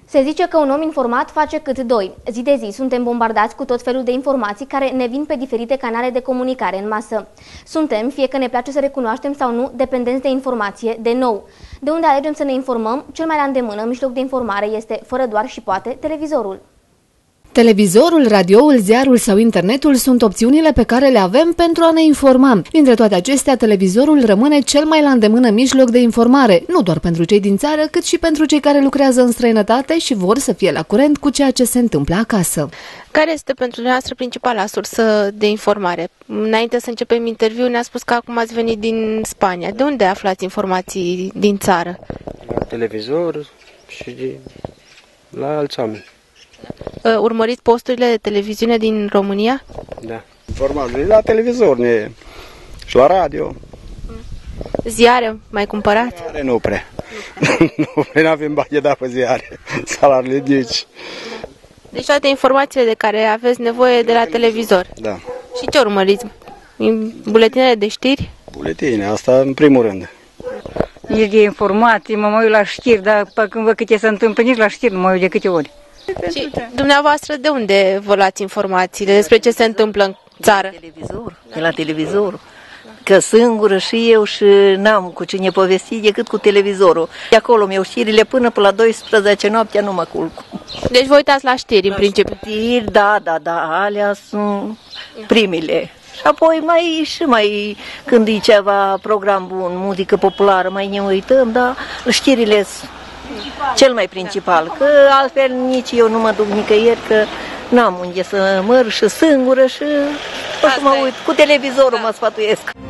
Se zice că un om informat face cât doi. Zi de zi suntem bombardați cu tot felul de informații care ne vin pe diferite canale de comunicare în masă. Suntem, fie că ne place să recunoaștem sau nu, dependenți de informație, de nou. De unde alegem să ne informăm, cel mai la îndemână mijloc de informare este, fără doar și poate, televizorul. Televizorul, radioul, ziarul sau internetul sunt opțiunile pe care le avem pentru a ne informa. Dintre toate acestea, televizorul rămâne cel mai la îndemână mijloc de informare, nu doar pentru cei din țară, cât și pentru cei care lucrează în străinătate și vor să fie la curent cu ceea ce se întâmplă acasă. Care este pentru dumneavoastră principala sursă de informare? Înainte să începem interviul, ne-a spus că acum ați venit din Spania. De unde aflați informații din țară? La televizor și la alți oameni. Urmăriți posturile de televiziune din România? Da. Informațiile la televizor și la radio. Ziare mai cumpărați? Ziare nu prea. Nu avem bani de dat pe ziare. Salariile nici. Deci toate informațiile de care aveți nevoie de la televizor. Da. Și ce urmăriți? Buletinele de știri? Buletine, asta în primul rând. Nici de informații, mă uit la știri, dar când văd câte se întâmplă, nici la știri nu mă uit de câte ori. Și dumneavoastră de unde vă luați informațiile despre ce se întâmplă în țară? De la televizorul. Că singură și eu și n-am cu cine povesti decât cu televizorul. De acolo mi-au știrile până la 12 noaptea nu mă culc. Deci vă uitați la știri în principiu? Știri, da, alea sunt primele. Și apoi mai când e ceva program bun, muzică populară, mai ne uităm, dar știrile sunt cel mai principal, că altfel nici eu nu mă duc nicăieri, că n-am unde să măr și singură și o să mă uit. Cu televizorul mă sfătuiesc.